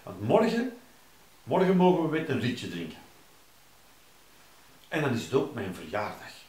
Want morgen mogen we met een rietje drinken. En dan is het ook mijn verjaardag.